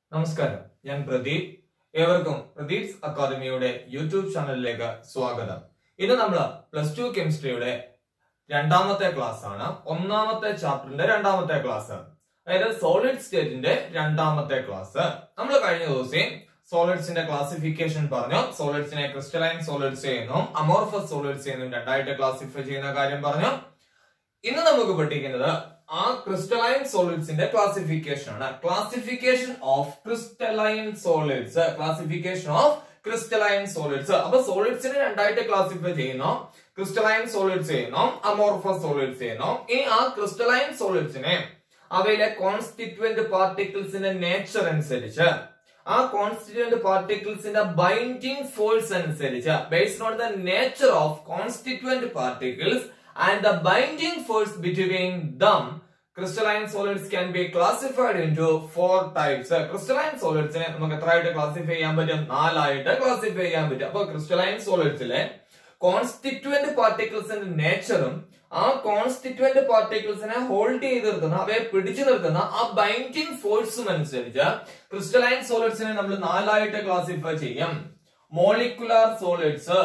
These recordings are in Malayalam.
നമസ്കാരം, ഞാൻ പ്രദീപ്. ഏവർക്കും പ്രദീപ്സ് അക്കാദമിയുടെ യൂട്യൂബ് ചാനലിലേക്ക് സ്വാഗതം. ഇന്ന് നമ്മൾ +2 കെമിസ്ട്രിയുടെ രണ്ടാമത്തെ ക്ലാസ് ആണ്. ഒന്നാമത്തെ ചാപ്റ്ററിന്റെ രണ്ടാമത്തെ ക്ലാസ്, അതായത് സോളിഡ് സ്റ്റേറ്റിന്റെ രണ്ടാമത്തെ ക്ലാസ്. നമ്മൾ കഴിഞ്ഞ ദിവസം സോളിഡ്സിന്റെ ക്ലാസിഫിക്കേഷൻ പറഞ്ഞു. സോളിഡ്സിനെ ക്രിസ്റ്റലൈൻ സോളിഡ്സ് എന്നും അമോർഫസ് സോളിഡ്സ് എന്നും രണ്ടായിട്ട് ക്ലാസിഫൈ ചെയ്യുന്ന കാര്യം പറഞ്ഞു. ഇന്ന് നമുക്ക് പഠിക്കുന്നത് ആ ക്രിസ്റ്റലൈൻ സോളിഡ്സിന്റെ ക്ലാസിഫിക്കേഷൻ ആണ്. Classification of crystalline solids. Classification of crystalline solids. അപ്പൊ സോളിഡ്സിനെ രണ്ടായിട്ട് ക്ലാസിഫൈ ചെയ്യുന്നു. ക്രിസ്റ്റലൈൻ സോളിഡ്സ് ചെയ്യുന്നു, അമോർഫസ് സോളിഡ്സ് ചെയ്യുന്നു. ഈ ആ ക്രിസ്റ്റലൈൻ സോളിഡ്സിനെ അവയിലെ കോൺസ്റ്റിറ്റ്യൂവന്റ് പാർട്ടിക്കിൾസിന്റെ നേച്ചർ അനുസരിച്ച്, ആ കോൺസ്റ്റിറ്റ്യൂവന്റ് പാർട്ടിക്കിൾസിന്റെ ബൈൻഡിങ് ഫോഴ്സ് അനുസരിച്ച്, based on the nature of constituent particles and the binding force between them, crystalline solids can be classified into 4 types. Crystalline solids ne നമുക്ക് എത്രയായിട്ട് ക്ലാസിഫൈ ചെയ്യാൻ പറ്റും? 4 ആയിട്ട് ക്ലാസിഫൈ ചെയ്യാൻ പറ്റും. അപ്പോൾ ക്രിസ്റ്റലൈൻ സോളിഡ്സിലെ കോൺസ്റ്റിറ്റ്യൂവന്റ് പാർട്ടിക്കിൾസിന്റെ നേച്ചറും ആ കോൺസ്റ്റിറ്റ്യൂവന്റ് പാർട്ടിക്കിൾസിനെ ഹോൾഡ് ചെയ്ത് നിർത്തുന്ന, അവയെ പിടിച്ചു നിർത്തുന്ന ആ ബൈൻഡിങ് ഫോഴ്സും അനുസരിച്ച് ക്രിസ്റ്റലൈൻ സോളിഡ്സിനെ നമ്മൾ 4 ആയിട്ട് ക്ലാസിഫൈ ചെയ്യും. Molecular solids,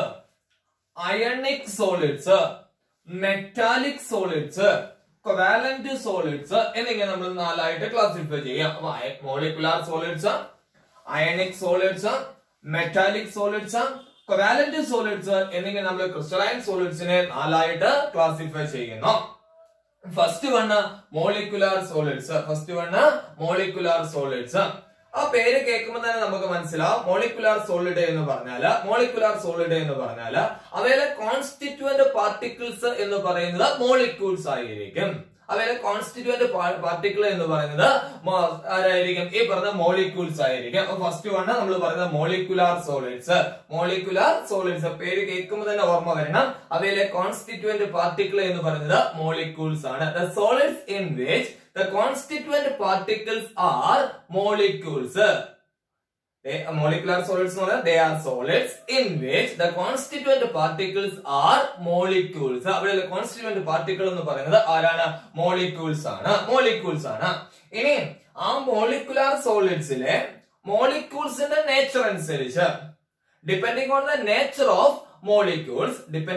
ionic solids, metallic solids, covalent solids എന്നിങ്ങനെ നമ്മൾ 4 ആയിട്ട് ക്ലാസിഫൈ ചെയ്യാം. Molecular solids, ionic solids, metallic solids, covalent solids എന്നിങ്ങനെ നമ്മൾ ക്രിസ്റ്റലൈൻ സോളിഡ്സിനെ 4 ആയിട്ട് ക്ലാസിഫൈ ചെയ്യുന്നു. First one molecular solids. First one molecular solids. ആ പേര് കേൾക്കുമ്പോൾ തന്നെ നമുക്ക് മനസ്സിലാവും. മോളിക്കുലാർ സോളിഡ് എന്ന് പറഞ്ഞാല് അവയിലെ കോൺസ്റ്റിറ്റ്യൂവന്റ് പാർട്ടിക്കിൾസ് എന്ന് പറയുന്നത് മോളിക്യൂൾസ് ആയിരിക്കും. അവയിലെ കോൺസ്റ്റിറ്റ്യൂവന്റ് പാർട്ടിക്കിൾ എന്ന് പറയുന്നത് ആരായിരിക്കും? ഈ പറഞ്ഞ മോളിക്യൂൾസ് ആയിരിക്കും. അപ്പൊ ഫസ്റ്റ് വൺ നമ്മൾ പറയുന്നത് മോളിക്കുലാർ സോളിഡ്സ്. മോളിക്കുലാർ സോളിഡ്സ് പേര് കേൾക്കുമ്പോൾ തന്നെ ഓർമ്മ വരണം, അവയിലെ കോൺസ്റ്റിറ്റ്യൂവന്റ് പാർട്ടിക്കിൾ എന്ന് പറയുന്നത് മോളിക്യൂൾസ് ആണ്. The solids in which the constituent particles are molecules. Molecular solids no, they are solids in which the constituent particles are molecules. അവയിലെ constituent particle എന്ന് പറയുന്നത് ആരാണ്? മോളിക്യൂൾസ് ആണ്. ഇനി ആ മോളിക്കുലാർ സോളിഡ്സിലെ മോളിക്യൂൾസിന്റെ നേച്ചർ അനുസരിച്ച്, depending on the nature of molecules,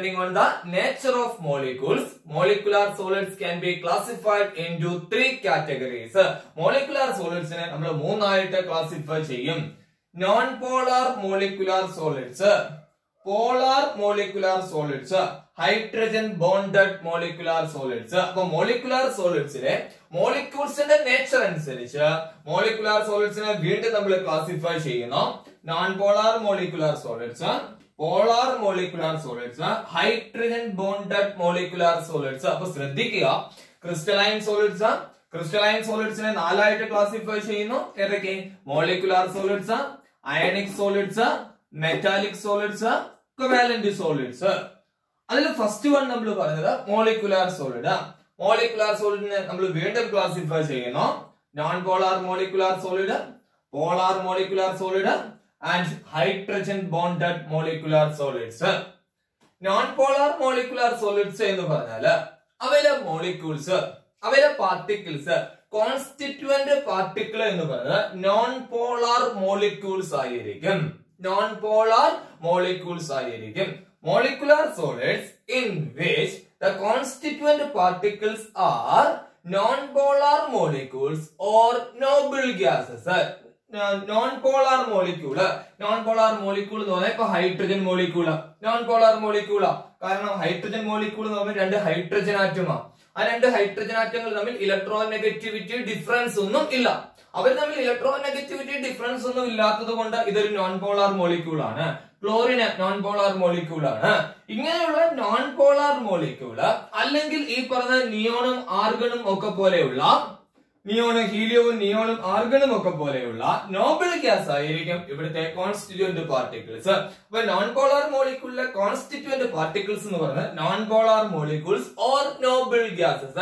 molecular solids can be classified into 3 categories. Molecular solids ne നമ്മൾ 3 ആയിട്ട് ക്ലാസിഫൈ ചെയ്യും. Non polar molecular solids, polar molecular solids, hydrogen bonded molecular solids. അപ്പൊ മോളിക്കുലാർ സോളിഡ്സിലെ മോളിക്യൂൾസിന്റെ നേച്ചർ അനുസരിച്ച് മോളിക്കുലാർ സോളിഡ്സിനെ വീണ്ടും നമ്മൾ ക്ലാസിഫൈ ചെയ്യുന്നു. Non polar molecular solids, polar molecular solids, hydrogen bonded molecular solids. അപ്പൊ ശ്രദ്ധിക്കുക, ക്രിസ്റ്റലൈൻ സോളിഡ്സിനെ 4 ആയിട്ട് ക്ലാസിഫൈ ചെയ്യുന്നു. ഏതൊക്കെ? Molecular solids, ionic solids, metallic solids, covalent solids. അതിൽ ഫസ്റ്റ് വൺ നമ്മൾ പറയുന്നത് മോളിക്കുലാർ സോളിഡ്. മോളിക്കുലാർ സോളിഡിനെ നമ്മൾ വീണ്ടും ക്ലാസിഫൈ ചെയ്യുന്നു. Non polar molecular solid, polar molecular solid and hydrogen bonded molecular solids. Non-polar molecular solids എന്ന് പറഞ്ഞാൽ അവയിലെ മോളിക്യൂൾസ്, അവയിലെ പാർട്ടിക്കിൾസ്, കോൺസ്റ്റിറ്റ്യൂവന്റ് പാർട്ടിക്കിൾ എന്ന് പറയുന്നത് നോൺ പോളാർ മോളിക്യൂൾസ് ആയിരിക്കും. Molecular solids in which the constituent particles are non-polar molecules or noble gases. Non polar molecule എന്ന് പറഞ്ഞാൽ ഇപ്പൊ ഹൈഡ്രജൻ മോളിക്യൂള് നോൺ പോളാർ മോളിക്യൂളാ. കാരണം ഹൈഡ്രജൻ മോളിക്യൂൾ എന്ന് പറഞ്ഞാൽ 2 ഹൈഡ്രജൻ ആറ്റമാ. ആ 2 ഹൈഡ്രജൻ ആറ്റങ്ങൾ തമ്മിൽ ഇലക്ട്രോ നെഗറ്റിവിറ്റി ഡിഫറൻസ് ഒന്നും ഇല്ല. അവർ തമ്മിൽ ഇലക്ട്രോ നെഗറ്റിവിറ്റി ഡിഫറൻസ് ഒന്നും ഇല്ലാത്തത് കൊണ്ട് ഇതൊരു നോൺ പോളാർ മോളിക്യൂൾ ആണ്. ക്ലോറിന് നോൺ പോളാർ മോളിക്യൂൾ ആണ്. ഇങ്ങനെയുള്ള നോൺ പോളാർ മോളിക്യൂള് അല്ലെങ്കിൽ ഈ പറഞ്ഞ നിയോണും ആർഗണും ഒക്കെ പോലെയുള്ള ഹീലിയവും നിയോണും ആർഗണും ഒക്കെ പോലെയുള്ള നോബിൾ ഗ്യാസ് ആയിരിക്കും ഇവിടുത്തെ കോൺസ്റ്റിറ്റ്യൂവന്റ് പാർട്ടിക്കിൾസ്. അപ്പൊ നോൺ പോളാർ മോളിക്യൂളിലെ കോൺസ്റ്റിറ്റ്യൂവന്റ് പാർട്ടിക്കിൾസ് എന്ന് പറയുന്നത് non polar molecules or noble gases.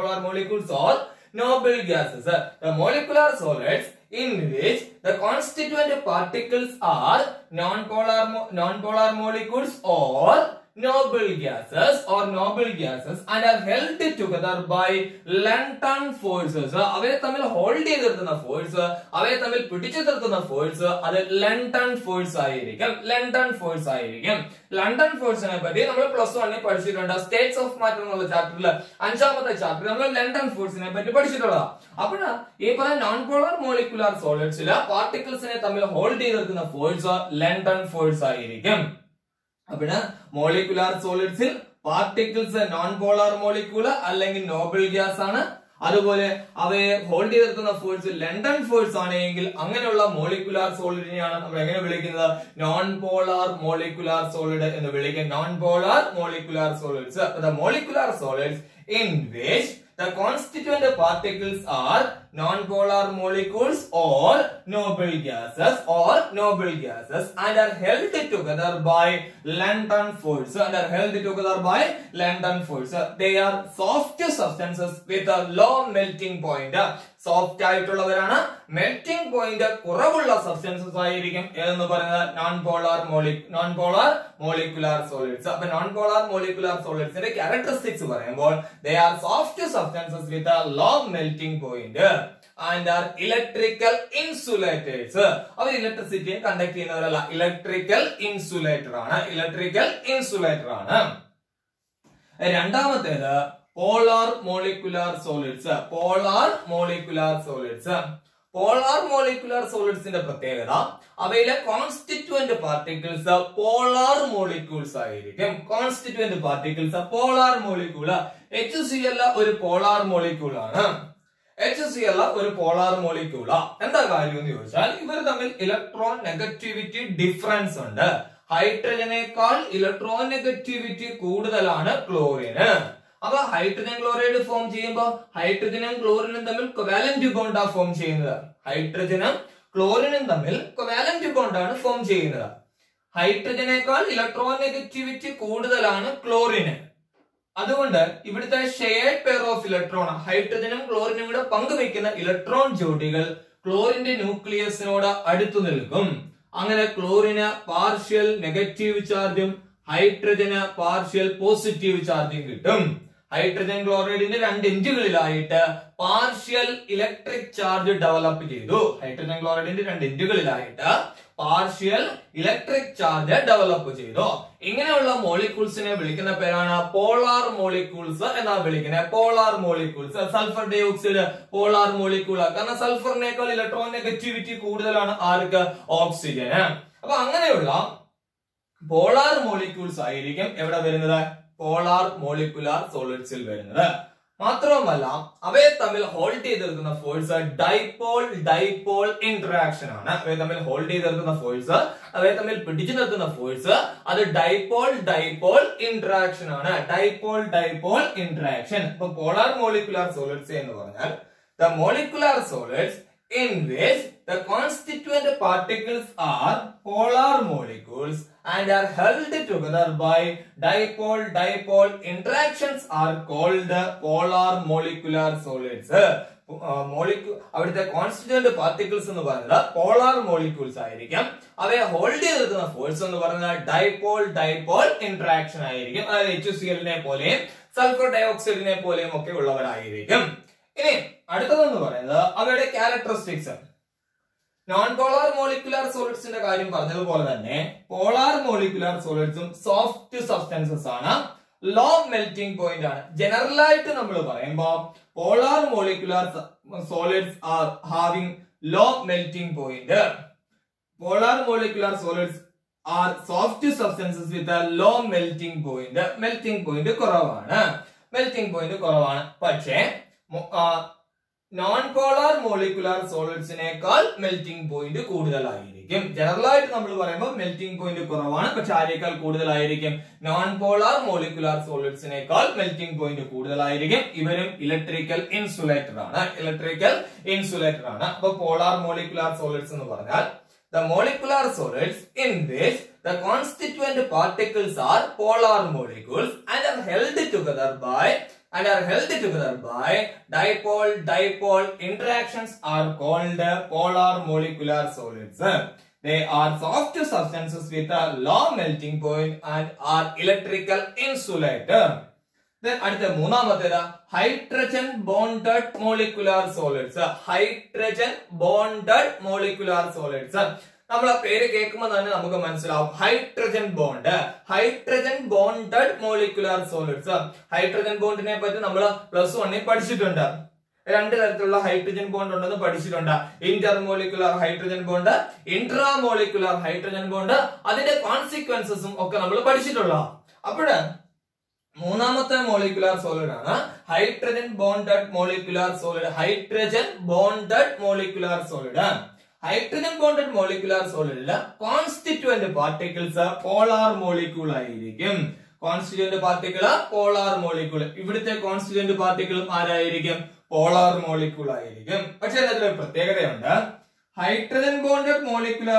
The molecular solids in which the constituent particles are non-polar molecules or noble gases and are held together by Lenten forces. അവയെ തമ്മിൽ ഹോൾഡ് ചെയ്ത് നിർത്തുന്ന ഫോഴ്സ്, അവയെ തമ്മിൽ പിടിച്ചു നിർത്തുന്ന ഫോഴ്സ്, അത് Lenten ഫോഴ്സ് ആയിരിക്കും. Lenten ഫോഴ്സ് ആയിരിക്കും. ലണ്ടൻ ഫോഴ്സിനെ പറ്റി നമ്മൾ പ്ലസ് 1 പഠിച്ചിട്ടുണ്ട്. സ്റ്റേറ്റ്സ് ഓഫ് മാറ്റർ എന്നുള്ള ചാപ്റ്ററിൽ 5ാമത്തെ ചാപ്റ്ററിൽ നമ്മൾ ലണ്ടൻ ഫോഴ്സിനെ പറ്റി പഠിച്ചിട്ടുള്ളതാണ്. അപ്പോഴാ ഈ പറഞ്ഞ നോൺ പോളാർ മോളിക്കുലാർ സോളിഡ്സില് പാർട്ടിക്കിൾസിനെ തമ്മിൽ ഹോൾഡ് ചെയ്ത് നിർത്തുന്ന ഫോഴ്സ് ലണ്ടൻ ഫോഴ്സ് ആയിരിക്കും. അപ്പോഴ് മോളിക്കുലാർ സോളിഡ്സിൽ പാർട്ടിക്കിൾസ് നോൺ പോളാർ മോളിക്യൂള് അല്ലെങ്കിൽ നോബിൾ ഗ്യാസ് ആണ്. അതുപോലെ അവയെ ഹോൾഡ് ചെയ്ത് നിർത്തുന്ന ഫോഴ്സ് ലണ്ടൻ ഫോഴ്സ് ആണെങ്കിൽ അങ്ങനെയുള്ള മോളിക്കുലാർ സോളിഡിനെയാണ് നമ്മൾ എങ്ങനെ വിളിക്കുന്നത്? നോൺ പോളാർ മോളിക്കുലാർ സോളിഡ് എന്ന് വിളിക്കും. Non polar molecular solids. The molecular solids in which the constituent particles are non-polar molecules or noble gases and are held together by Lenten force. They are soft substances with a low melting point. Soft ആയിട്ടുള്ളവരാണ്. മെൽറ്റിംഗ് പോയിന്റ് കുറവുള്ള സബ്സ്റ്റൻസസ് ആയിരിക്കും എന്ന് പറയുന്നത് നോൺ പോളാർ മോളിക്കുലാർ സോളിഡ്സ്. അപ്പൊ നോൺ പോളാർ മോളിക്കുലാർ സോളിഡ്സിന്റെ ക്യാരക്ടറിസ്റ്റിക്സ് പറയുമ്പോൾ they are soft substances with a low melting point and are electrical insulators. അവർ ഇലക്ട്രിസിറ്റിയെ കണ്ടക്ട് ചെയ്യുന്നവരല്ല, ഇലക്ട്രിക്കൽ ഇൻസുലേറ്റർ ആണ്. രണ്ടാമത്തേത് polar molecular solids. Polar molecular സോളിഡ്സിന്റെ പ്രത്യേകത അവയിലെ കോൺസ്റ്റിറ്റ്യൂന്റ് പാർട്ടിക്കിൾസ് പോളാർ മോളിക്യൂൾസ് ആയിരിക്കും. Constituent particles polar molecule. HCl ഒരു പോളാർ മോളിക്യൂളാണ്. എന്താ കാര്യം എന്ന് ചോദിച്ചാൽ ഇവർ തമ്മിൽ ഇലക്ട്രോൺ നെഗറ്റിവിറ്റി ഡിഫറൻസ് ഉണ്ട്. ഹൈഡ്രജനേക്കാൾ ഇലക്ട്രോൺ നെഗറ്റിവിറ്റി കൂടുതലാണ് ക്ലോറിന്. അപ്പൊ ഹൈഡ്രജൻ ക്ലോറൈഡ് ഫോം ചെയ്യുമ്പോൾ ഹൈഡ്രജനും ക്ലോറിനും തമ്മിൽ കൊവാലന്റ് ബോണ്ടാ ഫോം ചെയ്യുന്നത്. ഹൈഡ്രജനും ക്ലോറിനും തമ്മിൽ കൊവാലന്റ് ബോണ്ടാണ് ഫോം ചെയ്യുന്നത്. ഹൈഡ്രജനേക്കാൾ ഇലക്ട്രോൺ നെഗറ്റിവിറ്റി കൂടുതലാണ് ക്ലോറിന്. അതുകൊണ്ട് ഇവിടുത്തെ ഷെയർഡ് പെയർ ഓഫ് ഇലക്ട്രോൺ, ഹൈഡ്രജനും ക്ലോറിനും കൂടെ പങ്കുവെക്കുന്ന ഇലക്ട്രോൺ ജോഡികൾ ക്ലോറിന്റെ ന്യൂക്ലിയസിനോട് അടുത്തു നിൽക്കും. അങ്ങനെ ക്ലോറിന് പാർഷ്യൽ നെഗറ്റീവ് ചാർജും ഹൈഡ്രജന് പാർഷ്യൽ പോസിറ്റീവ് ചാർജും കിട്ടും. ഹൈഡ്രജൻ ക്ലോറൈഡിന്റെ രണ്ട് എൻഡുകളിലായിട്ട് പാർഷ്യൽ ഇലക്ട്രിക് ചാർജ് ഡെവലപ്പ് ചെയ്തു. ഹൈഡ്രജൻ ക്ലോറൈഡിന്റെ രണ്ട് എൻഡുകളിലായിട്ട് പാർഷ്യൽ ഇലക്ട്രിക് ചാർജ് ഡെവലപ്പ് ചെയ്തു. ഇങ്ങനെയുള്ള മോളിക്യൂൾസിനെ വിളിക്കുന്ന പേരാണ് പോളാർ മോളിക്യൂൾസ് എന്നാണ് വിളിക്കുന്നത്. Polar molecules. Sulphur dioxide polar molecule. കാരണം സൾഫറിനേക്കാൾ ഇലക്ട്രോൺ നെഗറ്റിവിറ്റി കൂടുതലാണ് ആർക്ക്? ഓക്സിജന്. അപ്പൊ അങ്ങനെയുള്ള പോളാർ മോളിക്യൂൾസ് ആയിരിക്കും എവിടെ വരുന്നത്? പോളാർ മോളിക്കുലാർ സോളിഡ്സിൽ വരുന്നത്. മാത്രവുമല്ല അവയെ തമ്മിൽ ഹോൾഡ് ചെയ്ത് നിർത്തുന്ന ഫോഴ്സ് ഡൈപോൾ ഇന്ററാക്ഷൻ ആണ്. അവയെ തമ്മിൽ ഹോൾഡ് ചെയ്ത് നിർത്തുന്ന ഫോഴ്സ്, അവയെ തമ്മിൽ പിടിച്ചു നിർത്തുന്ന ഫോഴ്സ്, അത് ഡൈപോൾ ഇന്ററാക്ഷൻ ആണ്. Dipole interaction. ഇപ്പൊ പോളാർ മോളിക്കുലാർ സോളിഡ്സ് എന്ന് പറഞ്ഞാൽ the molecular solids in which the constituent particles are polar molecules and are held together by dipole interactions are called polar molecular solids. അവിടുത്തെ കോൺസ്റ്റിറ്റ്യൂന്റ് പാർട്ടിക്കിൾസ് എന്ന് പറയുന്നത് പോളാർ മോളിക്യൂൾസ് ആയിരിക്കും. അവയെ ഹോൾഡ് ചെയ്ത് നിർത്തുന്ന ഫോഴ്സ് എന്ന് പറയുന്നത് ഡൈപോൾ ഇന്ററാക്ഷൻ ആയിരിക്കും. അതായത് HCl പോലെയും സൾഫർ ഡയോക്സൈഡിനെ പോലെയും ഒക്കെ ഉള്ളവരായിരിക്കും. ഇനി അടുത്തതെന്ന് പറയുന്നത് അവയുടെ ക്യാരക്ടറിസ്റ്റിക്സ്. നോൺ പോളാർ മോളിക്കുലാർ സോളിഡ്സിന്റെ കാര്യം പറഞ്ഞതുപോലെ തന്നെ പോളാർ മോളിക്കുലാർ സോളിഡ്സും സോഫ്റ്റ് സബ്സ്റ്റൻസസ് ആണ്. ലോ മെൽറ്റിംഗ് പോയിന്റ് ആണ്. ജനറൽ ആയിട്ട് നമ്മൾ പറയുമ്പോൾ polar molecular solids are having low melting point. Polar molecular solids are soft substances with a low melting point. Melting point കുറവാണ്. പക്ഷേ നോൺ പോളാർ മോളിക്കുലാർ സോളിഡ്സിനേക്കാൾ മെൽറ്റിംഗ് പോയിന്റ് കൂടുതലായിരിക്കും. ജനറൽ ആയിട്ട് നമ്മൾ പറയുമ്പോൾ മെൽറ്റിംഗ് പോയിന്റ് കുറവാണ്, പക്ഷെ ആരേക്കാൾ കൂടുതലായിരിക്കും? നോൺ പോളാർ മോളിക്കുലാർ സോളിഡ്സിനേക്കാൾ മെൽറ്റിംഗ് പോയിന്റ് കൂടുതലായിരിക്കും. ഇവരും ഇലക്ട്രിക്കൽ ഇൻസുലേറ്റർ ആണ്. അപ്പൊ പോളാർ മോളിക്കുലാർ സോളിഡ്സ് എന്ന് പറഞ്ഞാൽ the molecular solids in which the constituent particles are polar molecules and are held together by dipole interactions are called polar molecular solids. They are soft substances with a low melting point and are electrical insulator. Then അടുത്ത മൂന്നാമത്തേത് hydrogen bonded molecular solids. Hydrogen bonded molecular solids. നമ്മൾ ആ പേര് കേൾക്കുമ്പോൾ തന്നെ നമുക്ക് മനസ്സിലാവും hydrogen bond. Hydrogen bonded molecular solids. Hydrogen ബോണ്ടിനെ പറ്റി നമ്മൾ +1 പഠിച്ചിട്ടുണ്ട്. രണ്ട് തരത്തിലുള്ള ഹൈഡ്രജൻ ബോണ്ട് ഉണ്ടെന്ന് പഠിച്ചിട്ടുണ്ട്. Intermolecular hydrogen bond, intramolecular hydrogen bond, അതിന്റെ കോൺസിക്വൻസസും ഒക്കെ നമ്മൾ പഠിച്ചിട്ടുള്ള. അപ്പോഴ് മൂന്നാമത്തെ മോളിക്കുലാർ സോളിഡ് ആണ് hydrogen bonded molecular solid. Hydrogen bonded molecular solid. Hydrogen bonded molecular സോളിഡില് കോൺസ്റ്റിറ്റ്യൂവന്റ് പാർട്ടിക്കിൾസ് പോളാർ മോളിക്യൂൾ ആയിരിക്കും. Constituent particle polar molecule. ഇവിടുത്തെ കോൺസ്റ്റിറ്റ്യൂവന്റ് പാർട്ടിക്കിളും ആരായിരിക്കും? പോളാർ മോളിക്യൂൾ ആയിരിക്കും. പക്ഷെ അതിലൊരു പ്രത്യേകതയുണ്ട്. ഹൈഡ്രജൻ ബോണ്ടഡ് മോളിക്കുലാർ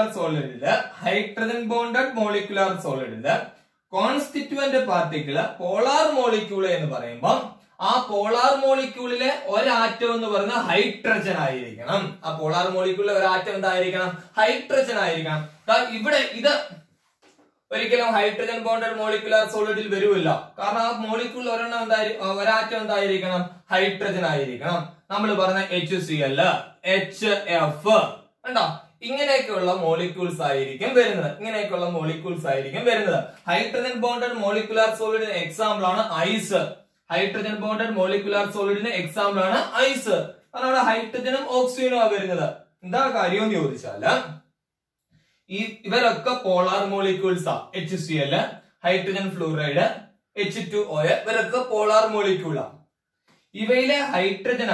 സോളിഡില് കോൺസ്റ്റിറ്റ്യൂവന്റ് പാർട്ടിക്കിൾ പോളാർ മോളിക്യൂൾ എന്ന് പറയുമ്പോൾ ആ പോളാർ മോളിക്യൂളിലെ ഒരാറ്റം എന്ന് പറയുന്നത് ഹൈഡ്രജൻ ആയിരിക്കണം. ആ പോളാർ മോളിക്യൂളിലെ ഒരാറ്റം എന്തായിരിക്കണം? ഹൈഡ്രജൻ ആയിരിക്കണം. ഇവിടെ ഇത് ഒരിക്കലും ഹൈഡ്രജൻ ബോണ്ടഡ് മോളിക്കുലാർ സോളിഡിൽ വരുമില്ല. കാരണം ആ മോളിക്യൂൾ ഒരാറ്റം എന്തായിരിക്കണം? ഹൈഡ്രജൻ ആയിരിക്കണം. നമ്മൾ പറഞ്ഞ HCl, HF ഉണ്ടോ? ഇങ്ങനെയൊക്കെയുള്ള മോളിക്യൂൾസ് ആയിരിക്കും വരുന്നത്. ഹൈഡ്രജൻ ബോണ്ടഡ് മോളിക്കുലാർ സോളിഡിന് എക്സാമ്പിൾ ആണ് ഐസ്. ഹൈഡ്രജൻ ബോണ്ടഡ് മോളിക്കുലാർ സോളിഡിന് എക്സാമ്പിൾ ആണ് ഐസ്. കാരണം അവിടെ ഹൈഡ്രജനും ഓക്സിജനും ആ വരുന്നത്. എന്താ കാര്യം എന്ന് ചോദിച്ചാല് ഇവരൊക്കെ പോളാർ മോളിക്യൂൾസ് ആ. HCl, ഹൈഡ്രജൻ ഫ്ലൂറൈഡ്, H2O ഇവരൊക്കെ പോളാർ മോളിക്യൂളാ. ഇവയിലെ ഹൈഡ്രജൻ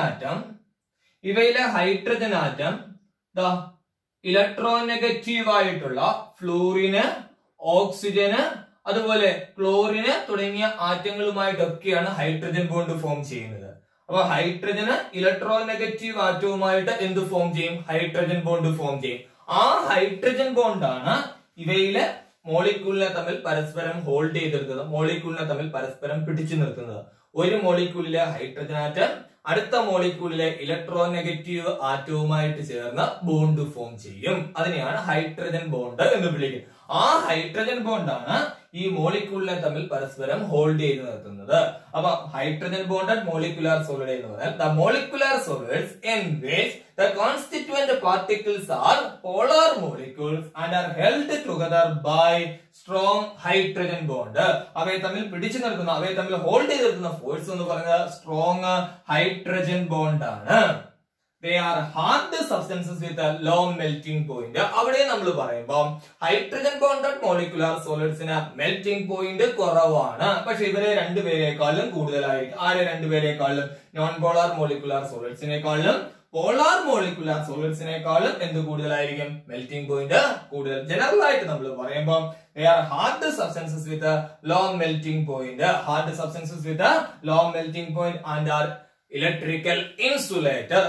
ആറ്റം ഇലക്ട്രോനെഗറ്റീവ് ആയിട്ടുള്ള ഫ്ലൂറിന്, ഓക്സിജന്, അതുപോലെ ക്ലോറിന് തുടങ്ങിയ ആറ്റങ്ങളുമായിട്ടൊക്കെയാണ് ഹൈഡ്രജൻ ബോണ്ട് ഫോം ചെയ്യുന്നത്. അപ്പൊ ഹൈഡ്രജന് ഇലക്ട്രോനെഗറ്റീവ് ആറ്റവുമായിട്ട് എന്ത് ഫോം ചെയ്യും? ഹൈഡ്രജൻ ബോണ്ട് ഫോം ചെയ്യും. ആ ഹൈഡ്രജൻ ബോണ്ടാണ് ഇവയിലെ മോളിക്യൂളിനെ തമ്മിൽ പരസ്പരം ഹോൾഡ് ചെയ്തെടുക്കുന്നത്, മോളിക്യൂളിനെ തമ്മിൽ പരസ്പരം പിടിച്ചു നിർത്തുന്നത്. ഒരു മോളിക്യൂളിലെ ഹൈഡ്രജൻ ആറ്റം അടുത്ത മോളിക്യൂളിലെ ഇലക്ട്രോനെഗറ്റീവ് ആറ്റവുമായിട്ട് ചേർന്ന് ബോണ്ട് ഫോം ചെയ്യും. അതിനെയാണ് ഹൈഡ്രജൻ ബോണ്ട് എന്ന് വിളിക്കുന്നത്. ആ ഹൈഡ്രജൻ ബോണ്ടാണ് ഈ മോളിക്യൂളിനെ തമ്മിൽ പരസ്പരം ഹോൾഡ് ചെയ്ത് നിർത്തുന്നത്. അപ്പൊ ഹൈഡ്രജൻ ബോണ്ടഡ് മോളിക്കുലാർ സോളിഡ് എന്ന് പറഞ്ഞാൽ the molecular solids in which the constituent particles are polar molecules and are held together by strong hydrogen bond. അവയെ തമ്മിൽ പിടിച്ചു നിർത്തുന്ന, അവയെ തമ്മിൽ ഹോൾഡ് ചെയ്ത് നിർത്തുന്ന ഫോഴ്സ് എന്ന് പറയുന്നത് സ്ട്രോങ് ഹൈഡ്രജൻ ബോണ്ട് ആണ്. They are hard substances with a low melting point. അവിടെ നമ്മൾ പറയുമ്പോൾ ഹൈഡ്രജൻ ബോണ്ടഡ് മോളിക്കുലാർ സോളിഡ്സിന് മെൽറ്റിംഗ് പോയിന്റ് കുറവാണ്. പക്ഷെ ഇവരെ രണ്ടുപേരെക്കാളും കൂടുതലായിരിക്കും. ആരെ രണ്ടുപേരെക്കാളും? നോൺ പോളാർ മോളിക്കുലാർ സോളിഡ്സിനെക്കാളും പോളാർ മോളിക്കുലാർ സോളിഡ്സിനെക്കാളും എന്ത് കൂടുതലായിരിക്കും? മെൽറ്റിംഗ് പോയിന്റ് കൂടുതൽ. ജനറൽ ആയിട്ട് നമ്മൾ പറയുമ്പോൾ they are hard substances with a low melting point. Hard substances with a low melting point and are electrical insulator.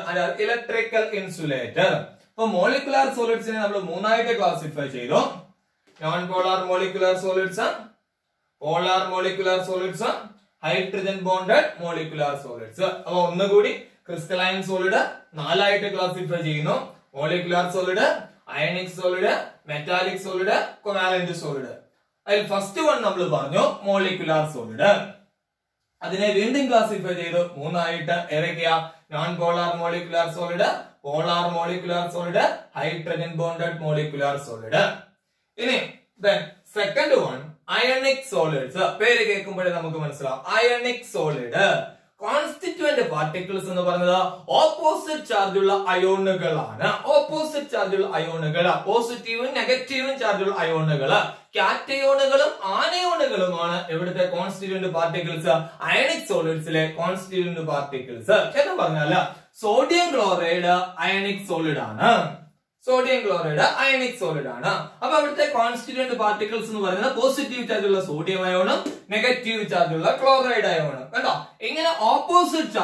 ഇപ്പൊ മോളിക്കുലാർ സോളിഡ്സിനെ നമ്മൾ മൂന്നായിട്ട് ക്ലാസിഫൈ ചെയ്തു. Non polar molecular solids, polar molecular solids, hydrogen bonded molecular solids. അപ്പൊ ഒന്നുകൂടി ക്രിസ്റ്റലൈൻ സോളിഡ് നാലായിട്ട് ക്ലാസിഫൈ ചെയ്യുന്നു. Molecular solid, ionic solid, metallic solid, covalent solid. അതിൽ ഫസ്റ്റ് വൺ നമ്മൾ പറഞ്ഞു മോളിക്കുലാർ സോളിഡ്. അതിനെ വീണ്ടും ക്ലാസിഫൈ ചെയ്തു മൂന്നായിട്ട്. ഏതൊക്കെയാ? Non polar molecular solid, polar molecular solid, hydrogen bonded molecular solid. ഇനി സെക്കൻഡ് വൺ അയണിക് സോളിഡ്സ്. പേര് കേൾക്കുമ്പോഴേ നമുക്ക് മനസ്സിലാവും. അയണിക് സോളിഡ് കോൺസ്റ്റിറ്റ്യൂവന്റ് പാർട്ടിക്കിൾസ് എന്ന് പറയുന്നത് ഓപ്പോസിറ്റ് ചാർജുള്ള അയോണുകളാണ്. ഓപ്പോസിറ്റ് ചാർജുള്ള അയോണുകൾ, പോസിറ്റീവും നെഗറ്റീവും ചാർജുള്ള അയോണുകൾ, കാറ്റയോണുകളും ആനയോണുകളുമാണ് ഇവിടുത്തെ കോൺസ്റ്റിറ്റ്യൂവന്റ് പാർട്ടിക്കിൾസ്. അയണിക് സോളിഡ്സിലെ കോൺസ്റ്റിറ്റ്യൂവന്റ് പാർട്ടിക്കിൾസ് എന്ന് പറഞ്ഞാൽ സോഡിയം ക്ലോറൈഡ് അയണിക് സോളിഡ് ആണ്. സോഡിയം ക്ലോറൈഡ് അയണിക് സോളിഡ് ആണ്. അപ്പൊ അവിടുത്തെ കോൺസ്റ്റിറ്റ്യൂവന്റ് പാർട്ടിക്കിൾസ് എന്ന് പറയുന്നത് പോസിറ്റീവ് ചാർജുള്ള സോഡിയം അയോണും നെഗറ്റീവ് ചാർജുള്ള ക്ലോറൈഡ് അയോണും. കണ്ടോ? ഇങ്ങനെ ഓപ്പോസിറ്റ്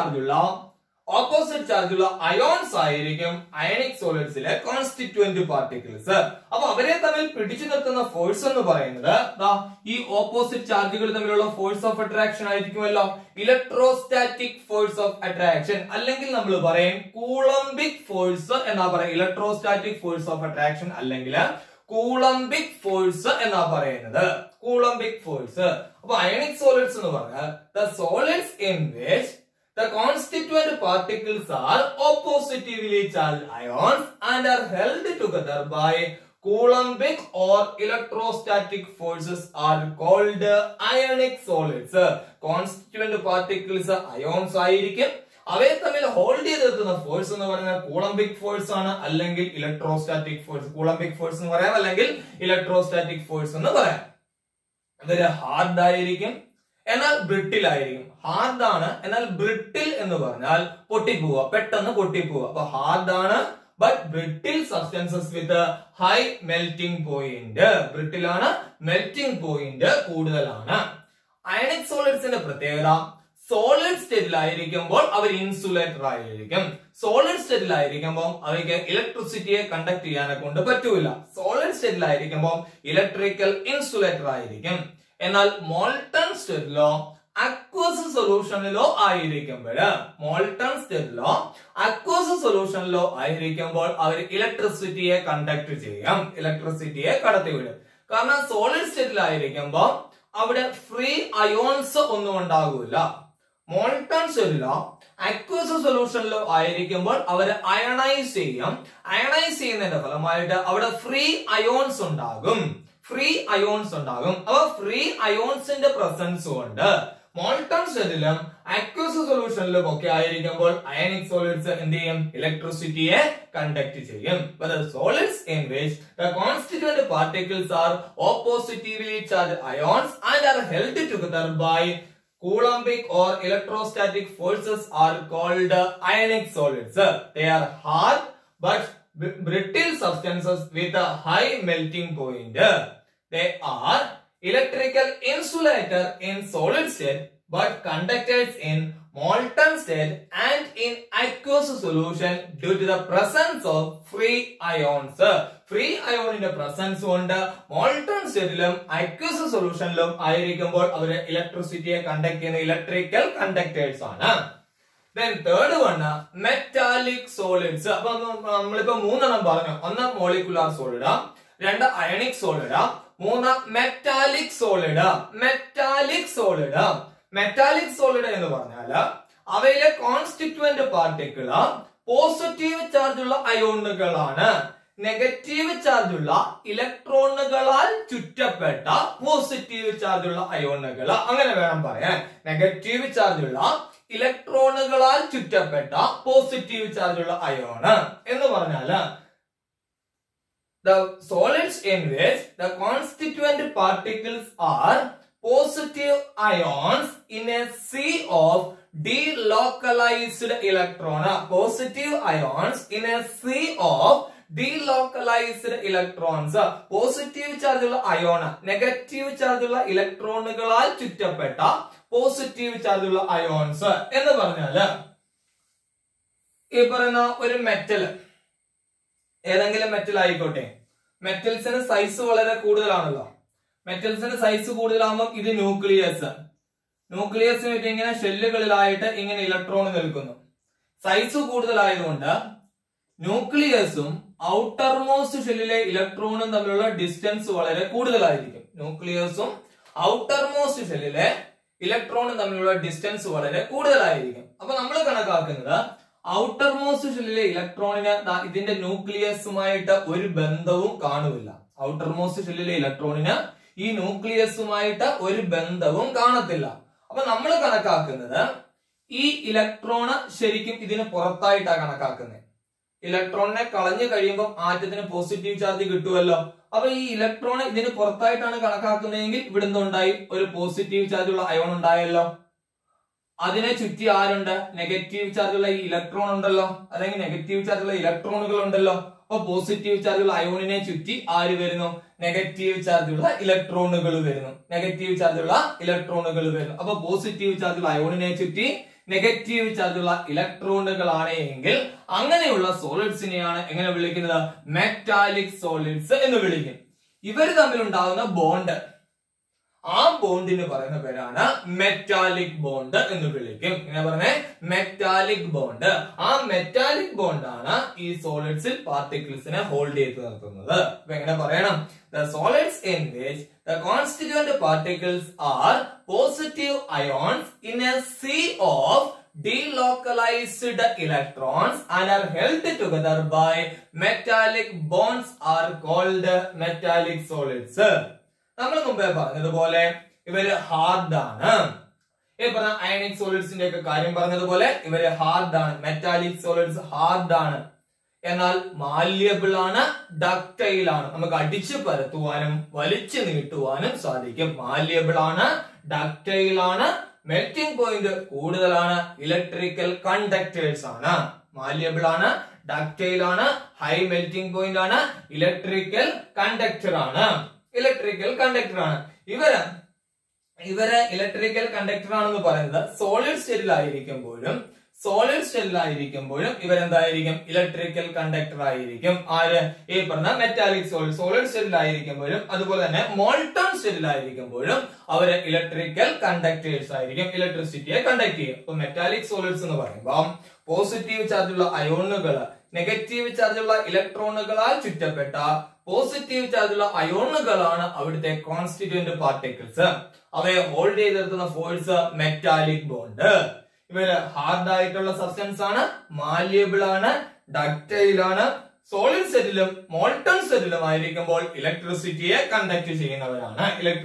ചാർജുള്ള അയോൺസ് ആയിരിക്കും അയണിക് സോളിഡ്സിലെ കോൺസ്റ്റിറ്റ്യൂവന്റ് പാർട്ടിക്കിൾസ്. അപ്പൊ അവരെ തമ്മിൽ പിടിച്ചു നിർത്തുന്ന ഫോഴ്സ് എന്ന് പറയുന്നത് ഈ ഓപ്പോസിറ്റ് ചാർജുകൾ തമ്മിലുള്ള ഫോഴ്സ് ഓഫ് അട്രാക്ഷൻ ആയിരിക്കുമല്ലോ, ഇലക്ട്രോസ്റ്റാറ്റിക് ഫോഴ്സ് ഓഫ് അട്രാക്ഷൻ, അല്ലെങ്കിൽ നമ്മൾ പറയും കൂളംബിക് ഫോഴ്സ് എന്നാ പറയും. ഇലക്ട്രോസ്റ്റാറ്റിക് ഫോഴ്സ് ഓഫ് അട്രാക്ഷൻ അല്ലെങ്കിൽ കൂളംബിക് ഫോഴ്സ് എന്നാ പറയുന്നത്, കൂളംബിക് ഫോഴ്സ്. അപ്പൊ അയണിക് സോളിഡ്സ് എന്ന് പറഞ്ഞാൽ the solids in which the constituent particles are oppositively charged ions and are held together by Coulombic or electrostatic forces are called ionic solids. Constituent particles ions ആയിരിക്കും, അവയെ തമ്മിൽ ഹോൾഡ് ചെയ്ത് നിർത്തുന്ന ഫോഴ്സ് എന്ന് പറയുന്നത് കൂളംബിക് ഫോഴ്സ് ആണ്, അല്ലെങ്കിൽ ഇലക്ട്രോസ്റ്റാറ്റിക് ഫോഴ്സ്. കൂളംബിക് ഫോഴ്സ് എന്ന് പറയാം, അല്ലെങ്കിൽ ഇലക്ട്രോസ്റ്റാറ്റിക് ഫോഴ്സ് എന്ന് പറയാം. ഇതൊരു ഹാർഡ് ആയിരിക്കും, എന്നാൽ ബ്രിട്ടിൽ ആയിരിക്കും. ഹാർഡ് ആണ്, എന്നാൽ ബ്രിട്ടിൽ എന്ന് പറഞ്ഞാൽ പൊട്ടിപ്പോവുക, പെട്ടെന്ന് പൊട്ടിപ്പോവുക. അപ്പൊ ഹാർഡ് ആണ്, but brittle substances with high melting point. Brittle ആണ്, മെൽറ്റിംഗ് പോയിന്റ് കൂടുതലാണ്. അയണിക് സോളിഡ്സിന്റെ പ്രത്യേകത, സോളിഡ് സ്റ്റേറ്റിലായിരിക്കുമ്പോൾ അവർ ഇൻസുലേറ്റർ ആയിരിക്കും. സോളിഡ് സ്റ്റേറ്റിലായിരിക്കുമ്പോൾ അവയ്ക്ക് ഇലക്ട്രിസിറ്റിയെ കണ്ടക്ട് ചെയ്യാനെ കൊണ്ട് പറ്റൂല. സോളിഡ് സ്റ്റേറ്റിലായിരിക്കുമ്പോൾ ഇലക്ട്രിക്കൽ ഇൻസുലേറ്റർ ആയിരിക്കും. എന്നാൽ മോൾട്ടൺ സ്റ്റേറ്റിലോ അക്വസ് സൊല്യൂഷനിലോ ആയിരിക്കുമ്പോൾ, മോൾട്ടൺ സ്റ്റേറ്റിലോ അക്വസ് സൊല്യൂഷനിലോ ആയിരിക്കുമ്പോൾ അവർ ഇലക്ട്രിസിറ്റിയെ കണ്ടക്ട് ചെയ്യും, ഇലക്ട്രിസിറ്റിയെ കടത്തിവിടും. കാരണം സോളിഡ് സ്റ്റേറ്റിലായിരിക്കുമ്പോൾ അവിടെ ഫ്രീ അയോൺസ് ഒന്നും ഉണ്ടാകൂല. മോൾട്ടൺ സ്റ്റേറ്റിലോ അക്വസ് സൊല്യൂഷനിലോ ആയിരിക്കുമ്പോൾ അവർ അയണൈസ് ചെയ്യും. അയണൈസ് ചെയ്യുന്നതിന്റെ ഫലമായിട്ട് അവിടെ ഫ്രീ അയോൺസ് ഉണ്ടാകും, ഫ്രീ അയോൺസ് ഉണ്ടാകും. അപ്പൊ ഫ്രീ അയോൺസിന്റെ പ്രസൻസ് കൊണ്ട് മോൾട്ടൺ സ്റ്റേറ്റിലും അക്വസ് സൊല്യൂഷനിലും ഒക്കെ ആയിരിക്കുമ്പോൾ അയണിക് സോളിഡ്സ് എന്ത് ചെയ്യും? ഇലക്ട്രിസിറ്റിയെ കണ്ടക്ട് ചെയ്യും. But the solids in which the constituent particles are oppositively charged ions and are held together by Coulombic or electrostatic forces are called ionic solids. They are hard but brittle substances with a high melting point. They are electrical insulator in solid state but conductors in molten state and in aqueous solution due to the presence of free ions. Free ion in the presence കൊണ്ട് molten stateലും aqueous solutionലും ആയിരിക്കുമ്പോൾ അവർ ഇലക്ട്രിസിറ്റിയെ കണ്ടക്ട് ചെയ്യുന്ന ഇലക്ട്രിക്കൽ കണ്ടക്ടേഴ്സ് ആണ്. Then third one metallic solids. അപ്പൊ നമ്മളിപ്പോ മൂന്നെണ്ണം പറഞ്ഞു. ഒന്ന് മോളിക്കുലാർ സോളിഡ്, രണ്ട് അയണിക് സോളിഡ്, മൂന്ന് metallic solid. Metallic solid, metallic solid എന്ന് പറഞ്ഞാൽ അവയിലെ കോൺസ്റ്റിറ്റ്യൂവന്റ് പാർട്ടിക്കിൾ പോസിറ്റീവ് ചാർജ് ഉള്ള അയോണുകളാണ്. നെഗറ്റീവ് ചാർജ് ഉള്ള ഇലക്ട്രോണുകളാൽ ചുറ്റപ്പെട്ട പോസിറ്റീവ് ചാർജ് ഉള്ള അയോണുകൾ, അങ്ങനെ വേണം പറയാൻ. നെഗറ്റീവ് ചാർജ് ഉള്ള ഇലക്ട്രോണുകളാൽ ചുറ്റപ്പെട്ട പോസിറ്റീവ് ചാർജ് ഉള്ള അയോണ് എന്ന് പറഞ്ഞാല് the solids in which the constituent particles are positive ions in a sea of delocalized electron. Positive ions in a sea of delocalized electrons. Positive charge ഉള്ള അയോൺ നെഗറ്റീവ് ചാർജ് ഉള്ള ഇലക്ട്രോണുകളാൽ ചുറ്റപ്പെട്ട പോസിറ്റീവ് ചാർജ് ഉള്ള അയോൺസ് എന്ന് പറഞ്ഞാല് ഈ പറയുന്ന ഒരു മെറ്റൽ, ഏതെങ്കിലും മെറ്റൽ ആയിക്കോട്ടെ, മെറ്റൽസിന് സൈസ് വളരെ കൂടുതലാണല്ലോ. മെറ്റൽസിന് സൈസ് കൂടുതലാകുമ്പോൾ ഇത് ന്യൂക്ലിയസ്, ന്യൂക്ലിയസിന് ഇങ്ങനെ ഷെല്ലുകളിലായിട്ട് ഇങ്ങനെ ഇലക്ട്രോൺ നിൽക്കുന്നു. സൈസ് കൂടുതലായതുകൊണ്ട് ന്യൂക്ലിയസും ഔട്ടർ മോസ്റ്റ് ഷെല്ലിലെ ഇലക്ട്രോണും തമ്മിലുള്ള ഡിസ്റ്റൻസ് വളരെ കൂടുതലായിരിക്കും. ന്യൂക്ലിയസും ഔട്ടർ മോസ്റ്റ് ഷെല്ലിലെ ഇലക്ട്രോണും തമ്മിലുള്ള ഡിസ്റ്റൻസ് വളരെ കൂടുതലായിരിക്കും. അപ്പൊ നമ്മൾ കണക്കാക്കുന്നത് ഔട്ടർ മോസ്റ്റ് ഷെല്ലിലെ ഇലക്ട്രോണിന് ഇതിന്റെ ന്യൂക്ലിയസുമായിട്ട് ഒരു ബന്ധവും കാണുന്നില്ല. ഔട്ടർ മോസ്റ്റ് ഷെല്ലിലെ ഇലക്ട്രോണിന് ഈ ന്യൂക്ലിയസുമായിട്ട് ഒരു ബന്ധവും കാണത്തില്ല. അപ്പൊ നമ്മൾ കണക്കാക്കുന്നത് ഈ ഇലക്ട്രോണ് ശരിക്കും ഇതിന് പുറത്തായിട്ടാണ് കണക്കാക്കുന്നത്. ഇലക്ട്രോണിനെ കളഞ്ഞു കഴിയുമ്പോൾ ആറ്റത്തിന് പോസിറ്റീവ് ചാർജ് കിട്ടുമല്ലോ. അപ്പൊ ഈ ഇലക്ട്രോൺ ഇതിന് പുറത്തായിട്ടാണ് കണക്കാക്കുന്നതെങ്കിൽ ഇവിടുന്ന് ഉണ്ടായി ഒരു പോസിറ്റീവ് ചാർജ് ഉള്ള അയോൺ ഉണ്ടായല്ലോ. അതിനെ ചുറ്റി ആരുണ്ട്? നെഗറ്റീവ് ചാർജുള്ള ഈ ഇലക്ട്രോൺ ഉണ്ടല്ലോ, അല്ലെങ്കിൽ നെഗറ്റീവ് ചാർജുള്ള ഇലക്ട്രോണുകൾ ഉണ്ടല്ലോ. അപ്പൊ പോസിറ്റീവ് ചാർജുള്ള അയോണിനെ ചുറ്റി ആര് വരുന്നു? നെഗറ്റീവ് ചാർജുള്ള ഇലക്ട്രോണുകൾ വരുന്നു. നെഗറ്റീവ് ചാർജുള്ള ഇലക്ട്രോണുകൾ വരുന്നു. അപ്പൊ പോസിറ്റീവ് ചാർജുള്ള അയോണിനെ ചുറ്റി നെഗറ്റീവ് ചാർജുള്ള ഇലക്ട്രോണുകളാണ് എങ്കിൽ അങ്ങനെയുള്ള സോളിഡ്സിനെയാണ് എങ്ങനെ വിളിക്കുന്നത്? മെറ്റാലിക് സോളിഡ്സ് എന്ന് വിളിക്കും. ഇവർ തമ്മിലുണ്ടാകുന്ന ബോണ്ട്, ആ ബോണ്ടിന് പറയുന്ന പേരാണ് മെറ്റാലിക് ബോണ്ട് എന്ന് വിളിക്കും. ഇങ്ങനെ പറഞ്ഞേ, മെറ്റാലിക് ബോണ്ട്. ആ മെറ്റാലിക് ബോണ്ടാണ് ഈ സോളിഡ്സിൽ പാർട്ടിക്കിൾസിനെ ഹോൾഡ് ചെയ്ത് നിർത്തുന്നത്. അപ്പൊ എങ്ങനെ പറയണം? The solids in which the constituent particles are positive ions in a sea of delocalized electrons and are held together by metallic bonds are called metallic solids. നമ്മൾ മുമ്പേ പറഞ്ഞതുപോലെ ഇവര് ഹാർഡ് ആണ്. ഈ പറഞ്ഞ അയണിക് സോളിഡ്സിന്റെ ഒക്കെ കാര്യം പറഞ്ഞതുപോലെ ഇവര് ഹാർഡ് ആണ്. മെറ്റാലിക് സോളിഡ്സ് ഹാർഡ് ആണ്, എന്നാൽ മാല്യബിൾ ആണ്, ഡക്റ്റൈൽ ആണ്. നമുക്ക് അടിച്ചു പരത്തുവാനും വലിച്ചു നീട്ടുവാനും സാധിക്കും. മാല്യബിൾ ആണ്, ഡക്റ്റൈൽ ആണ്, മെൽറ്റിംഗ് പോയിന്റ് കൂടുതലാണ്, ഇലക്ട്രിക്കൽ കണ്ടക്ടേഴ്സ് ആണ്. മാല്യബിൾ ആണ്, ഡക്റ്റൈൽ ആണ്, ഹൈ മെൽറ്റിംഗ് പോയിന്റ് ആണ്, ഇലക്ട്രിക്കൽ കണ്ടക്ടർ ആണ്. ഇവര് ഇലക്ട്രിക്കൽ കണ്ടക്ടർ ആണെന്ന് പറയുന്നത് സോളിഡ് സ്റ്റേറ്റിലായിരിക്കുമ്പോഴും ഇവരെന്തായിരിക്കും? ഇലക്ട്രിക്കൽ കണ്ടക്ടർ ആയിരിക്കും. ആര്? ഈ പറഞ്ഞ മെറ്റാലിക് സോളിഡ് സ്റ്റേറ്റിലായിരിക്കുമ്പോഴും അതുപോലെ തന്നെ മോൾട്ടൺ സ്റ്റേറ്റിലായിരിക്കുമ്പോഴും അവര് ഇലക്ട്രിക്കൽ കണ്ടക്ടേഴ്സ് ആയിരിക്കും, ഇലക്ട്രിസിറ്റിയെ കണ്ടക്ട് ചെയ്യും. അപ്പൊ മെറ്റാലിക് സോളിഡ്സ് എന്ന് പറയുമ്പോൾ പോസിറ്റീവ് ചാർജുള്ള അയോണുകൾ നെഗറ്റീവ് ചാർജുള്ള ഇലക്ട്രോണുകളാൽ ചുറ്റപ്പെട്ട പോസിറ്റീവ് ചാർജുള്ള അയോണുകളാണ് അവിടുത്തെ കോൺസ്റ്റിറ്റ്യൂന്റ് പാർട്ടിക്കിൾസ്. അവയെ ഹോൾഡ് ചെയ്ത് നിർത്തുന്ന ഫോഴ്സ് മെറ്റാലിക് ബോണ്ട്. ഇവര് ഹാർഡ് ആയിട്ടുള്ള സബ്സ്റ്റൻസ് ആണ്, മാല്യബിൾ ആണ്, ഡക്റ്റൈൽ ആണ്. സോളിഡ് സ്റ്റേറ്റിലും മോൾട്ടൺ സ്റ്റേറ്റിലും ആയിരിക്കുമ്പോൾ ഇലക്ട്രിസിറ്റിയെ കണ്ടക്ട് ചെയ്യുന്നവരാണ്.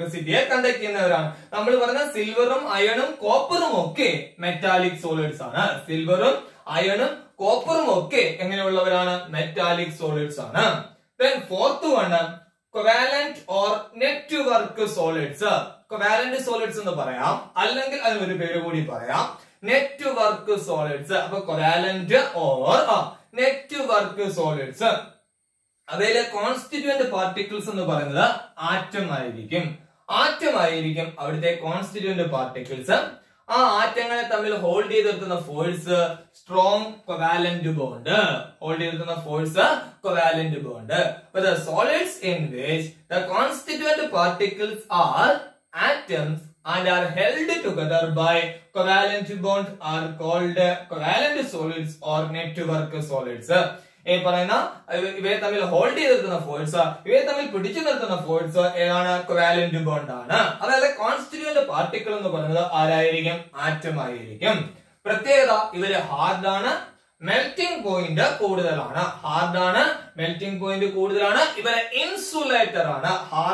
നമ്മൾ പറഞ്ഞ സിൽവറും അയണും കോപ്പറും ഒക്കെ മെറ്റാലിക് സോളിഡ്സ് ആണ്. സിൽവറും അയണും കോപ്പറും ഒക്കെ എങ്ങനെയുള്ളവരാണ്? മെറ്റാലിക് സോളിഡ്സ് ആണ്. Then fourth one, covalent or network solids. Covalent solids എന്ന് പറയാം, അല്ലെങ്കിൽ അതിനൊരു പേര് കൂടി പറയാം, നെറ്റ്വർക്ക് സോളിഡ്സ്. അപ്പൊ covalent or നെറ്റ്വർക്ക് സോളിഡ്സ്, അവയിലെ കോൺസ്റ്റിറ്റ്യൂന്റ് പാർട്ടിക്കിൾസ് എന്ന് പറയുന്നത് ആറ്റം ആയിരിക്കും. അവിടുത്തെ കോൺസ്റ്റിറ്റ്യൂന്റ് പാർട്ടിക്കിൾസ്. ആ ആറ്റങ്ങളെ തമ്മിൽ ഹോൾഡ് ചെയ്ത് നിർത്തുന്ന force strong covalent bond. But the solids in which the constituent particles are atoms and are held together by covalent bond are called covalent solids or network solids. ഈ പറയുന്ന ഇവയെ തമ്മിൽ ഹോൾഡ് ചെയ്ത് നിർത്തുന്ന ഫോഴ്സ്, ഇവയെ തമ്മിൽ പിടിച്ചു നിർത്തുന്ന ഫോഴ്സ് ഏതാണ്? കോവാലന്റ് ബോണ്ട് ആണ്. അതായത് കോൺസ്റ്റിറ്റ്യൂന്റ് പാർട്ടിക്കിൾ എന്ന് പറയുന്നത് ആരായിരിക്കും? ആറ്റം ആയിരിക്കും. പ്രത്യേകത, ഇവര് ഹാർഡ് ആണ്, മെൽറ്റിംഗ് പോയിന്റ് കൂടുതലാണ്. ഇവരെ ഇൻസുലേറ്റർ ആണ്.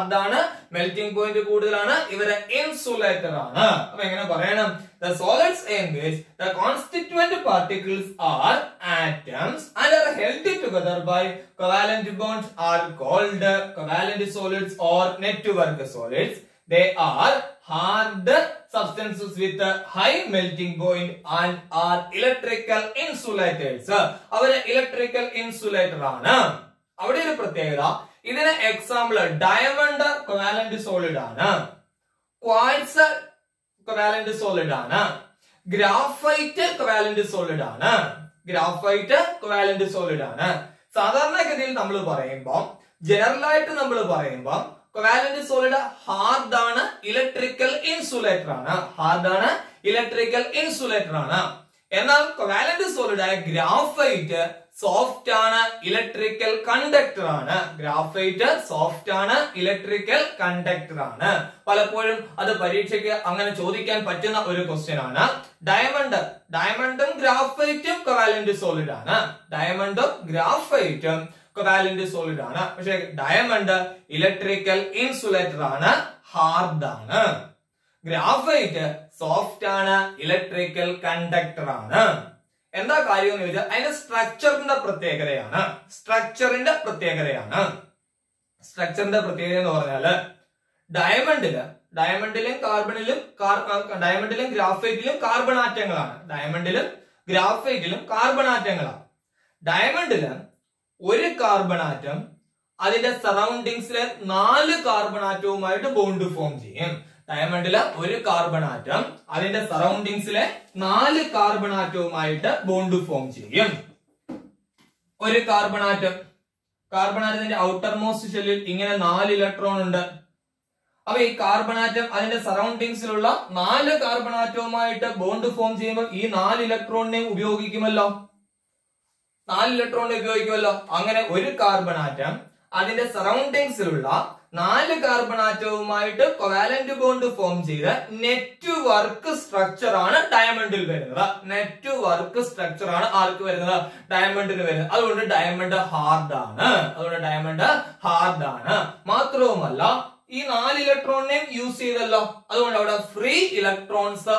അപ്പൊ എങ്ങനെ പറയണം? The solids in which the constituent particles are atoms and are held together by covalent bonds are called covalent solids or network solids. They are hard substances with a high melting point and are electrical insulators. അവര് ഇലക്ട്രിക്കൽ ഇൻസുലേറ്റർ ആണ്. അവിടെ ഒരു പ്രത്യേകത, ഇതിന് എക്സാമ്പിൾ ഡയമണ്ട് കോവാലന്റ് സോളിഡ് ആണ്, ക്വാർട്സ് കോവാലന്റ് സോളിഡ് ആണ്, ഗ്രാഫൈറ്റ് കോവാലന്റ് സോളിഡ് ആണ്. സാധാരണഗതിയിൽ നമ്മൾ പറയുമ്പോൾ, ജനറൽ ആയിട്ട് നമ്മൾ പറയുമ്പോൾ കോവാലന്റ് സോളിഡ് ഹാർഡ് ആണ്, ഇലക്ട്രിക്കൽ ഇൻസുലേറ്റർ ആണ്. എന്നാൽ കോവാലന്റ് സോളിഡ് ആയ ഗ്രാഫൈറ്റ് സോഫ്റ്റ് ആണ്, ഇലക്ട്രിക്കൽ കണ്ടക്ടർ ആണ്. പലപ്പോഴും അത് പരീക്ഷയ്ക്ക് അങ്ങനെ ചോദിക്കാൻ പറ്റുന്ന ഒരു ക്വസ്റ്റ്യൻ ആണ്. ഡയമണ്ടും ഗ്രാഫൈറ്റും കോവാലന്റ് സോളിഡ് ആണ്. പക്ഷെ ഡയമണ്ട് ഇലക്ട്രിക്കൽ ഇൻസുലേറ്റർ ആണ്, ഹാർഡ് ആണ്. ഗ്രാഫൈറ്റ് സോഫ്റ്റ് ആണ്, ഇലക്ട്രിക്കൽ കണ്ടക്ടർ ആണ്. എന്താ കാര്യം എന്ന് ചോദിച്ചാൽ അതിന്റെ സ്ട്രക്ചറിന്റെ പ്രത്യേകതയാണ്. സ്ട്രക്ചറിന്റെ പ്രത്യേകത എന്ന് പറഞ്ഞാല് ഡയമണ്ടിലും ഗ്രാഫൈറ്റിലും കാർബൺ ആറ്റങ്ങളാണ്. ഡയമണ്ടില് ഒരു കാർബൺ ആറ്റം അതിന്റെ സറൗണ്ടിങ്സിലെ 4 കാർബൺ ആറ്റവുമായിട്ട് ബോണ്ട് ഫോം ചെയ്യും. ഡയമണ്ടില് ഒരു കാർബൺ ആറ്റം അതിന്റെ സറൗണ്ടിങ്സിലെ 4 കാർബൺ ആറ്റവുമായിട്ട് ബോണ്ട് ഫോം ചെയ്യും. ഒരു കാർബൺ ആറ്റത്തിന്റെ ഔട്ടർ മോസ്റ്റ് ഷെല്ലിൽ ഇങ്ങനെ 4 ഇലക്ട്രോൺ ഉണ്ട്. അപ്പൊ ഈ കാർബൺ ആറ്റം അതിന്റെ സറൗണ്ടിങ്സിലുള്ള 4 കാർബൺ ആറ്റവുമായിട്ട് ബോണ്ട് ഫോം ചെയ്യുമ്പോൾ ഈ 4 ഇലക്ട്രോണിനെ ഉപയോഗിക്കുമല്ലോ. അങ്ങനെ ഒരു കാർബൺ ആറ്റം അതിന്റെ സറൗണ്ടിങ്സിലുള്ള 4 കാർബൺ ആറ്റവുമായിട്ട് കോവാലന്റ് ബോണ്ട് ഫോം ചെയ്ത് നെറ്റ്വർക്ക് സ്ട്രക്ചർ ആണ് ഡയമണ്ടിൽ വരുന്നത്. നെറ്റ്വർക്ക് സ്ട്രക്ചർ ആണ് ആർക്ക് വരുന്നത്? ഡയമണ്ടിന് വരുന്നത്. അതുകൊണ്ട് ഡയമണ്ട് ഹാർഡ് ആണ്. മാത്രവുമല്ല ഈ 4 ഇലക്ട്രോണിനെയും യൂസ് ചെയ്തല്ലോ, അതുകൊണ്ട് അവിടെ ഫ്രീ ഇലക്ട്രോൺസ്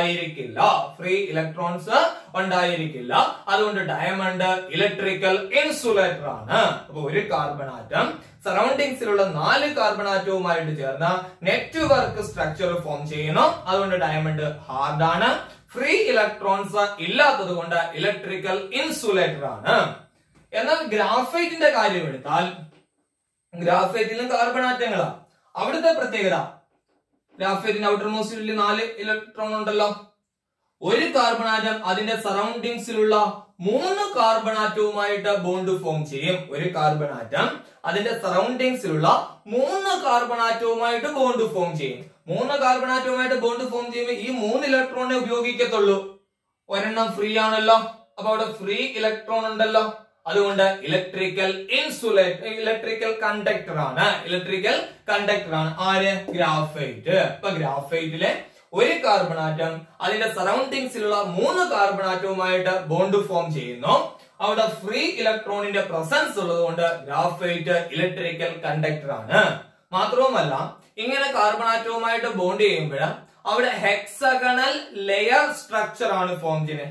ഉണ്ടായിരിക്കില്ല. അതുകൊണ്ട് ഡയമണ്ട് ഇലക്ട്രിക്കൽ ഇൻസുലേറ്റർ ആണ്. അപ്പൊ ഒരു കാർബൺ ആറ്റം സറൗണ്ടിങ്സിലുള്ള 4 കാർബൺ ആറ്റവുമായിട്ട് ചേർന്ന് നെറ്റ്വർക്ക് സ്ട്രക്ചർ ഫോം ചെയ്യുന്നു. അതുകൊണ്ട് ഡയമണ്ട് ഹാർഡ് ആണ്. ഫ്രീ ഇലക്ട്രോൺസ് ഇല്ലാത്തത് കൊണ്ട് ഇലക്ട്രിക്കൽ ഇൻസുലേറ്റർ ആണ്. എന്നാൽ ഗ്രാഫൈറ്റിന്റെ കാര്യം എടുത്താൽ ഗ്രാഫൈറ്റിലും കാർബൺ ആറ്റങ്ങളാ. അവിടുത്തെ പ്രത്യേകത ഗ്രാഫൈറ്റിന്റെ ഔട്ടർ മോസ്റ്റിൽ 4 ഇലക്ട്രോൺ ഉണ്ടല്ലോ. ഒരു കാർബൺ ആറ്റം അതിന്റെ സറൗണ്ടിങ്സിലുള്ള 3 കാർബൺ ആറ്റവുമായിട്ട് ബോണ്ട് ഫോം ചെയ്യും. ഒരു കാർബൺ ആറ്റം അതിന്റെ സറൗണ്ടിങ്സിലുള്ള 3 കാർബൺ ആറ്റവുമായിട്ട് ബോണ്ട് ഫോം ചെയ്യും. 3 കാർബൺ ആറ്റവുമായിട്ട് ബോണ്ട് ഫോം ചെയ്യുമ്പോൾ ഈ 3 ഇലക്ട്രോണിനെ ഉപയോഗിക്കത്തുള്ളൂ. ഒരെണ്ണം ഫ്രീ ആണല്ലോ, അപ്പൊ അവിടെ ഫ്രീ ഇലക്ട്രോൺ ഉണ്ടല്ലോ. അതുകൊണ്ട് ഇലക്ട്രിക്കൽ കണ്ടക്ടർ ആണ്. ആര്? ഗ്രാഫൈറ്റ്. അപ്പൊ ഗ്രാഫൈറ്റിലെ ഒരു കാർബൺ ആറ്റം അതിന്റെ സറൗണ്ടിങ്സിലുള്ള 3 കാർബൺ ആറ്റവുമായിട്ട് ബോണ്ട് ഫോം ചെയ്യുന്നു. അവിടെ ഫ്രീ ഇലക്ട്രോണിന്റെ പ്രസൻസ് ഉള്ളതുകൊണ്ട് ഗ്രാഫൈറ്റ് ഇലക്ട്രിക്കൽ കണ്ടക്ടർ ആണ്. മാത്രവുമല്ല ഇങ്ങനെ കാർബൺ ആറ്റവുമായിട്ട് ബോണ്ട് ചെയ്യുമ്പോൾ അവിടെ ഹെക്സഗണൽ ലെയർ സ്ട്രക്ചർ ആണ് ഫോം ചെയ്യുന്നത്.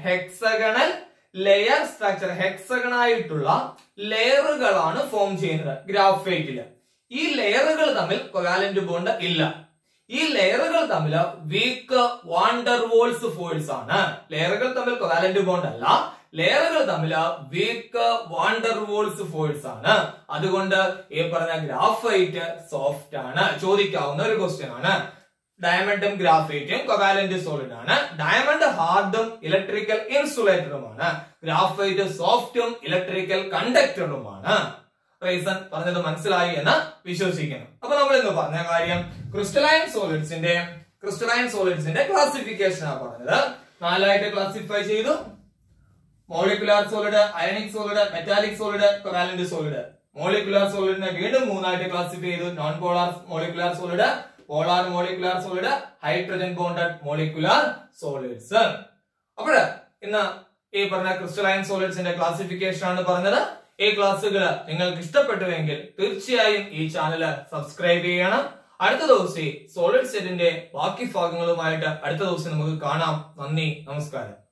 ഹെക്സഗണായിട്ടുള്ള ലെയറുകളാണ് ഫോം ചെയ്യുന്നത് ഗ്രാഫൈറ്റില്. ഈ ലെയറുകൾ തമ്മിൽ കോവാലന്റ് ബോണ്ട് ഇല്ല. ഈ ലെയറുകൾ തമ്മിൽ വീക്ക് വാണ്ടർവോൾസ് ഫോഴ്സ് ആണ്. ലെയറുകൾ തമ്മിൽ കോവാലന്റ് ബോണ്ട് അല്ല, ലെയറുകൾ തമ്മിൽ വീക്ക് വാണ്ടർവോൾസ് ഫോഴ്സ് ആണ്. അതുകൊണ്ട് ഈ പറഞ്ഞ ഗ്രാഫൈറ്റ് സോഫ്റ്റ് ആണ്. ചോദിക്കാവുന്ന ഒരു ക്വസ്റ്റ്യൻ ആണ്. ഡയമണ്ടും ഗ്രാഫൈറ്റും കോവാലന്റ് സോളിഡ് ആണ്. ഡയമണ്ട് ഹാർഡും ഇലക്ട്രിക്കൽ ഇൻസുലേറ്ററുമാണ്. ഗ്രാഫൈറ്റ് സോഫ്റ്റും ഇലക്ട്രിക്കൽ കണ്ടക്ടറുമാണ്. റീസൺ പറഞ്ഞത് മനസ്സിലായി എന്ന് വിശ്വസിക്കുന്നു. അപ്പൊ നമ്മൾ ഇന്ന് പറഞ്ഞ കാര്യം ക്രിസ്റ്റലൈൻ സോളിഡ്സിന്റെ ക്ലാസിഫിക്കേഷൻ ആണ് പറഞ്ഞത്. 4 ക്ലാസിഫൈ ചെയ്തു. Molecular solid, ionic solid, metallic solid, covalent solid. Molecular സോളിഡിനെ വീണ്ടും 3 ക്ലാസിഫൈ ചെയ്തു. Non polar molecular solid, polar molecular solid, hydrogen bonded molecular solids. അപ്പോൾ ഇന്ന് ഈ പറഞ്ഞ ക്രിസ്റ്റലൈൻ സോളിഡ്സിന്റെ ക്ലാസിഫിക്കേഷൻ ആണ് പറഞ്ഞത്. ഈ ക്ലാസ്സുകൾ നിങ്ങൾക്ക് ഇഷ്ടപ്പെട്ടുവെങ്കിൽ തീർച്ചയായും ഈ ചാനൽ സബ്സ്ക്രൈബ് ചെയ്യണം. അടുത്ത ദിവസം സോളിഡ് സെറ്റിന്റെ ബാക്കി ഭാഗങ്ങളുമായിട്ട് അടുത്ത ദിവസം നമുക്ക് കാണാം. നന്ദി, നമസ്കാരം.